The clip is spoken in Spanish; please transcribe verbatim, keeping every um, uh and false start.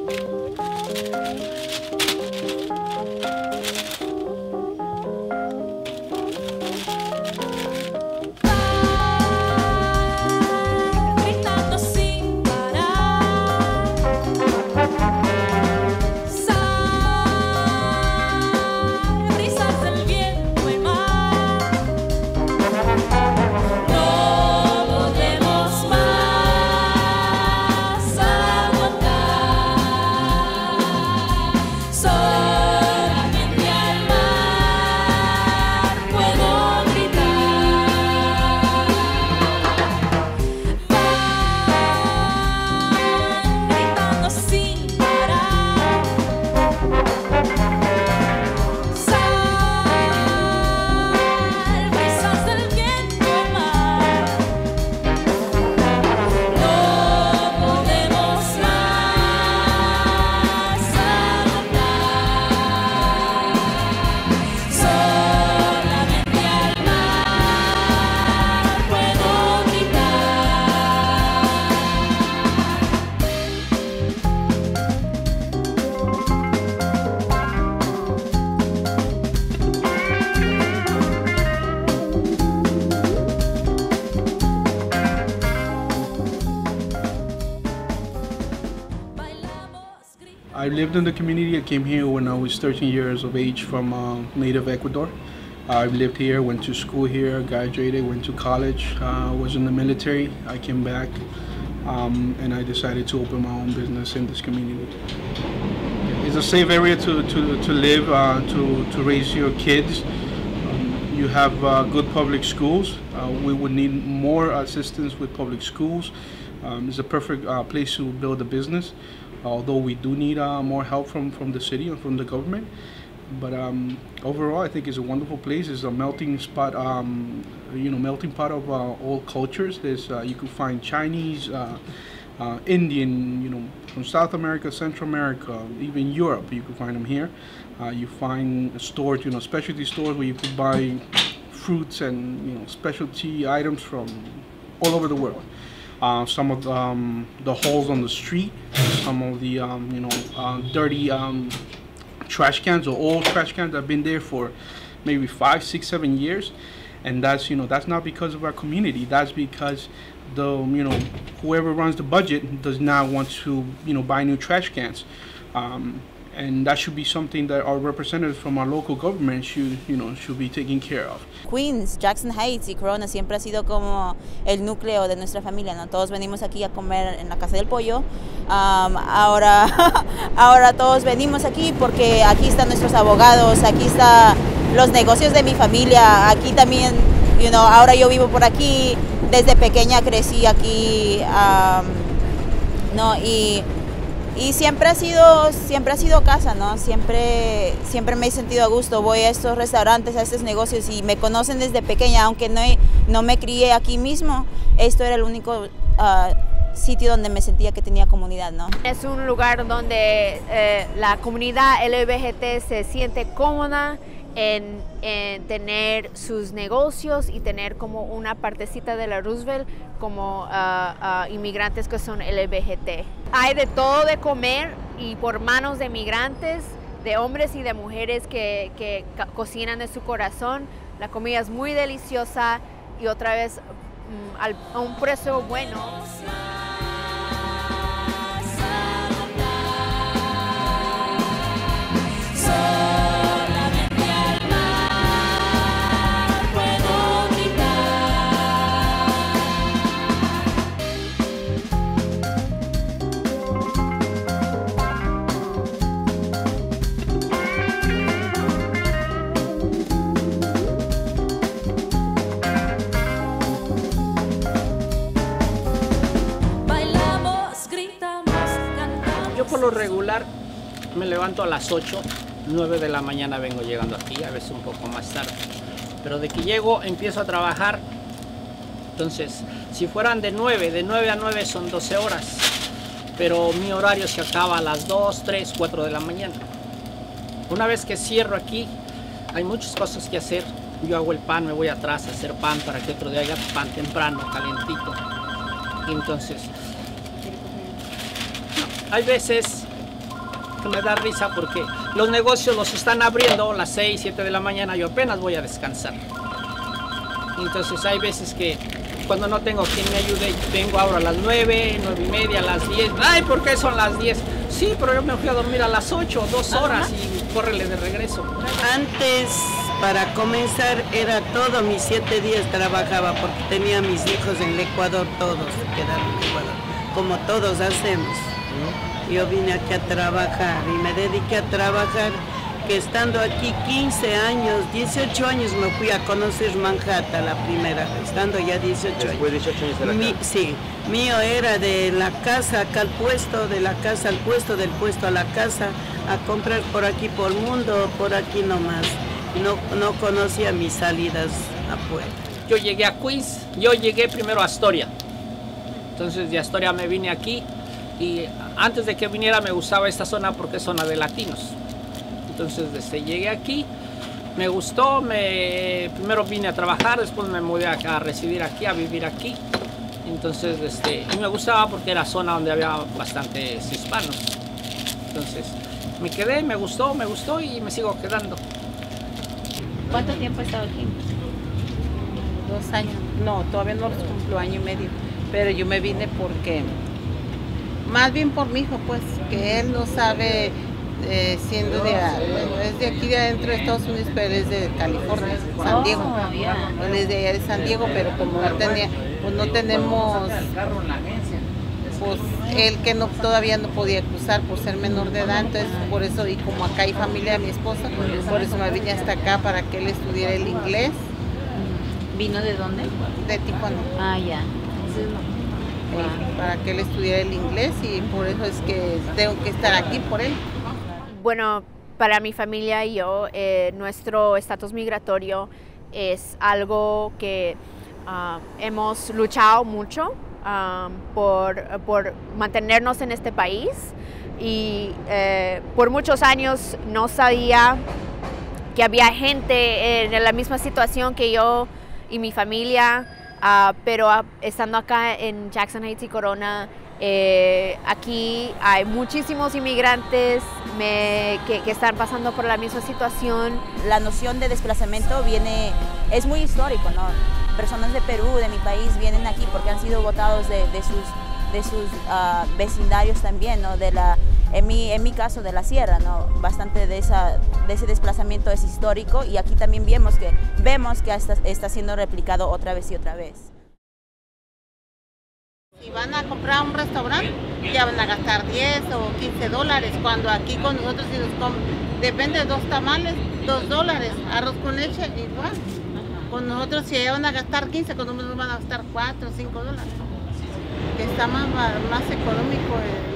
I lived in the community. I came here when I was thirteen years of age from uh, native Ecuador. I've lived here, went to school here, graduated, went to college, uh, was in the military. I came back um, and I decided to open my own business in this community. It's a safe area to, to, to live, uh, to, to raise your kids. Um, you have uh, good public schools. Uh, we would need more assistance with public schools. Um, it's a perfect uh, place to build a business, although we do need uh, more help from, from the city and from the government. But um, overall, I think it's a wonderful place. It's a melting spot, um, you know, melting pot of uh, all cultures. There's uh, you can find Chinese, uh, uh, Indian, you know, from South America, Central America, even Europe. You can find them here. Uh, you find stores, you know, specialty stores where you can buy fruits and you know specialty items from all over the world. Uh, some of the, um, the holes on the street, some of the um, you know uh, dirty um, trash cans or old trash cans that have been there for maybe five, six, seven years, and that's you know that's not because of our community. That's because the you know whoever runs the budget does not want to you know buy new trash cans. Um, And that should be something that our representatives from our local government should, you know, should be taking care of. Queens, Jackson Heights y Corona siempre ha sido como el núcleo de nuestra familia, ¿no? Todos venimos aquí a comer en la Casa del Pollo. Um, ahora, ahora todos venimos aquí porque aquí están nuestros abogados, aquí están los negocios de mi familia, aquí también, you know, ahora yo vivo por aquí, desde pequeña crecí aquí, um, ¿no? Y Y siempre ha sido, siempre ha sido casa, ¿no? Siempre, siempre me he sentido a gusto. Voy a estos restaurantes, a estos negocios y me conocen desde pequeña, aunque no, no me crié aquí mismo. Esto era el único uh, sitio donde me sentía que tenía comunidad, ¿no? Es un lugar donde eh, la comunidad L G B T se siente cómoda en, en tener sus negocios y tener como una partecita de la Roosevelt como uh, uh, inmigrantes que son L G B T. Hay de todo de comer y por manos de migrantes, de hombres y de mujeres que, que cocinan de su corazón. La comida es muy deliciosa y otra vez um, al, a un precio bueno. Yo por lo regular me levanto a las ocho, nueve de la mañana vengo llegando aquí, a veces un poco más tarde. Pero de que llego empiezo a trabajar, entonces si fueran de nueve, de nueve a nueve son doce horas. Pero mi horario se acaba a las dos, tres, cuatro de la mañana. Una vez que cierro aquí, hay muchas cosas que hacer. Yo hago el pan, me voy atrás a hacer pan para que otro día haya pan temprano, calentito. Entonces, hay veces que me da risa porque los negocios los están abriendo a las seis, siete de la mañana, yo apenas voy a descansar. Entonces hay veces que cuando no tengo quien me ayude, vengo ahora a las nueve, nueve y media, a las diez. Ay, ¿por qué son las diez? Sí, pero yo me fui a dormir a las ocho, dos horas y córrele de regreso. Antes, para comenzar, era todo, mis siete días trabajaba porque tenía mis hijos en el Ecuador, todos quedaron en Ecuador, como todos hacemos. Yo vine aquí a trabajar y me dediqué a trabajar, que estando aquí quince años, dieciocho años me fui a conocer Manhattan la primera vez, estando ya dieciocho años. Después de dieciocho años de la Mi, casa. Sí, mío era de la casa acá al puesto, de la casa al puesto, del puesto a la casa, a comprar por aquí por mundo, por aquí nomás. No, no conocía mis salidas afuera. Yo llegué a Queens, yo llegué primero a Astoria. Entonces de Astoria me vine aquí y antes de que viniera me gustaba esta zona porque es zona de latinos. Entonces desde llegué aquí, me gustó, me, primero vine a trabajar, después me mudé a, a residir aquí, a vivir aquí. Entonces este, y me gustaba porque era zona donde había bastantes hispanos. Entonces me quedé, me gustó, me gustó y me sigo quedando. ¿Cuánto tiempo he estado aquí? Dos años. No, todavía no los cumplo, año y medio. Pero yo me vine porque, más bien por mi hijo, pues, que él no sabe, eh, siendo de, bueno, es de aquí de adentro de Estados Unidos, pero es de California, San Diego. Oh, yeah. Él es de allá de San Diego, pero como no tenía, pues no tenemos, pues él que no todavía no podía cruzar por ser menor de edad, entonces por eso, y como acá hay familia de mi esposa, por eso me vine hasta acá para que él estudiara el inglés. ¿Vino de dónde? De Tijuana. Ah, ya. Eh, para que él estudiara el inglés y por eso es que tengo que estar aquí por él. Bueno, para mi familia y yo, eh, nuestro estatus migratorio es algo que uh, hemos luchado mucho um, por, por mantenernos en este país y eh, por muchos años no sabía que había gente en la misma situación que yo y mi familia, uh, pero uh, estando acá en Jackson Heights y Corona, eh, aquí hay muchísimos inmigrantes me, que, que están pasando por la misma situación. La noción de desplazamiento viene, es muy histórico, ¿no? Personas de Perú, de mi país, vienen aquí porque han sido votados de, de sus, de sus uh, vecindarios también, ¿no? De la, en, mi, en mi caso, de la sierra, ¿no? Bastante de, esa, de ese desplazamiento es histórico y aquí también vemos que, vemos que está, está siendo replicado otra vez y otra vez. Si van a comprar a un restaurante, ya van a gastar diez o quince dólares, cuando aquí con nosotros si nos compran, depende de dos tamales, dos dólares, arroz con leche, igual. Con nosotros si ya van a gastar quince, con nosotros van a gastar cuatro o cinco dólares. Que está más, más económico. Eh.